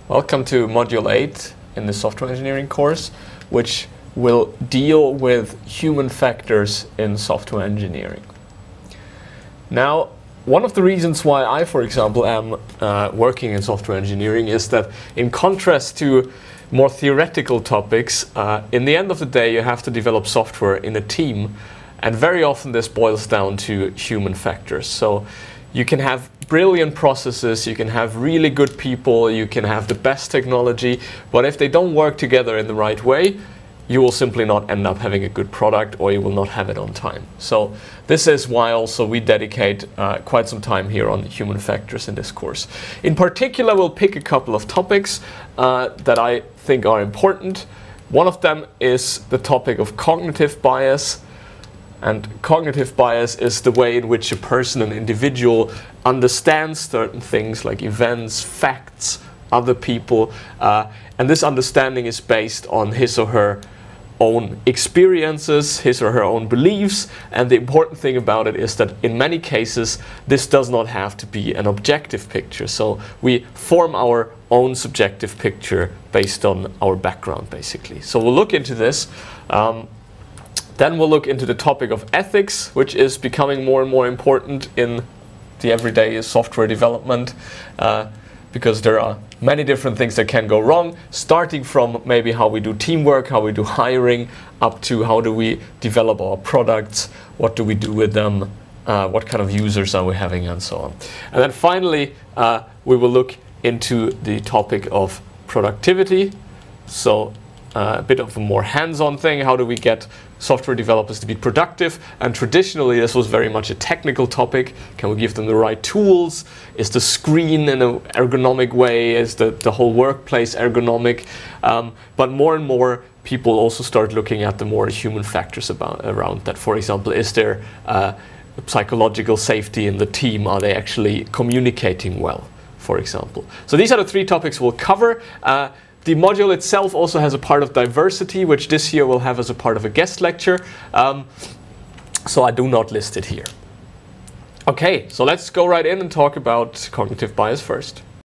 Welcome to Module 8 in the software engineering course, which will deal with human factors in software engineering. Now, one of the reasons why I, for example, am working in software engineering is that in contrast to more theoretical topics, in the end of the day you have to develop software in a team, and very often this boils down to human factors. So you can have brilliant processes, you can have really good people, you can have the best technology, but if they don't work together in the right way, you will simply not end up having a good product, or you will not have it on time. So this is why also we dedicate quite some time here on human factors in this course. In particular, we'll pick a couple of topics that I think are important. One of them is the topic of cognitive bias. And cognitive bias is the way in which a person, an individual, understands certain things like events, facts, other people. And this understanding is based on his or her own experiences, his or her own beliefs. And the important thing about it is that in many cases, this does not have to be an objective picture. So we form our own subjective picture based on our background, basically. So we'll look into this. Then we'll look into the topic of ethics, which is becoming more and more important in the everyday software development, because there are many different things that can go wrong, starting from maybe how we do teamwork, how we do hiring, up to how do we develop our products, what do we do with them, what kind of users are we having, and so on. And then finally, we will look into the topic of productivity. So a bit of a more hands-on thing. How do we get software developers to be productive? And traditionally this was very much a technical topic. Can we give them the right tools? Is the screen in an ergonomic way? Is the whole workplace ergonomic? But more and more people also start looking at the more human factors around that. For example, is there psychological safety in the team? Are they actually communicating well, for example? So these are the three topics we'll cover. The module itself also has a part of diversity, which this year we'll have as a part of a guest lecture. So I do not list it here. Okay, so let's go right in and talk about cognitive bias first.